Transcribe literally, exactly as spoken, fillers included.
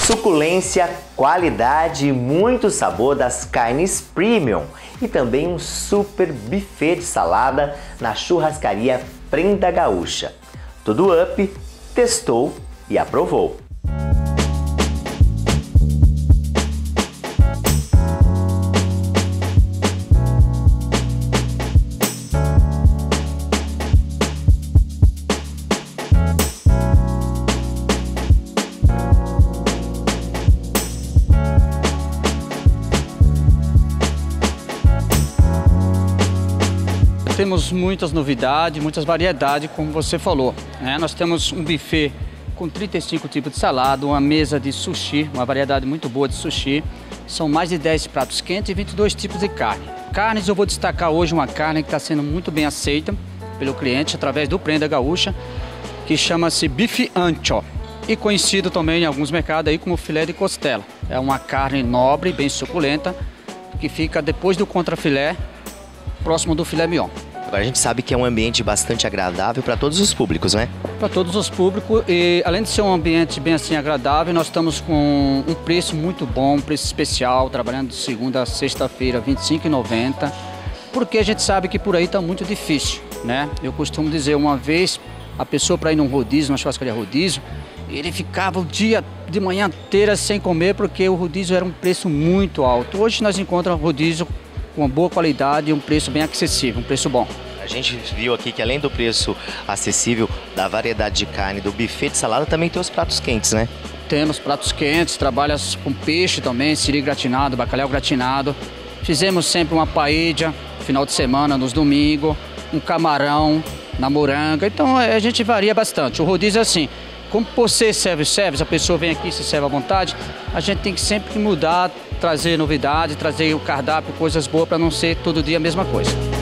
Suculência, qualidade e muito sabor das carnes premium e também um super buffet de salada na churrascaria Prenda Gaúcha. Tudo up, testou e aprovou. Temos muitas novidades, muitas variedades, como você falou, né? Nós temos um buffet com trinta e cinco tipos de salada, uma mesa de sushi, uma variedade muito boa de sushi. São mais de dez pratos quentes e vinte e dois tipos de carne. Carnes, eu vou destacar hoje uma carne que está sendo muito bem aceita pelo cliente através do Prenda Gaúcha, que chama-se bife ancho e conhecido também em alguns mercados aí como filé de costela. É uma carne nobre, bem suculenta, que fica depois do contrafilé, próximo do filé mignon. Agora a gente sabe que é um ambiente bastante agradável para todos os públicos, né? Para todos os públicos e além de ser um ambiente bem assim agradável, nós estamos com um preço muito bom, um preço especial, trabalhando de segunda a sexta-feira, vinte e cinco reais e noventa centavos, porque a gente sabe que por aí está muito difícil, né? Eu costumo dizer, uma vez a pessoa para ir num rodízio, numa churrascaria rodízio, ele ficava o dia de manhã inteira sem comer porque o rodízio era um preço muito alto. Hoje nós encontramos rodízio com uma boa qualidade e um preço bem acessível, um preço bom. A gente viu aqui que além do preço acessível, da variedade de carne, do buffet de salada, também tem os pratos quentes, né? Temos pratos quentes, trabalha com peixe também, siri gratinado, bacalhau gratinado. Fizemos sempre uma paella, final de semana, nos domingos, um camarão na moranga. Então a gente varia bastante. O rodízio é assim, como por ser self-service, a pessoa vem aqui e se serve à vontade, a gente tem que sempre mudar, trazer novidade, trazer o cardápio, coisas boas para não ser todo dia a mesma coisa.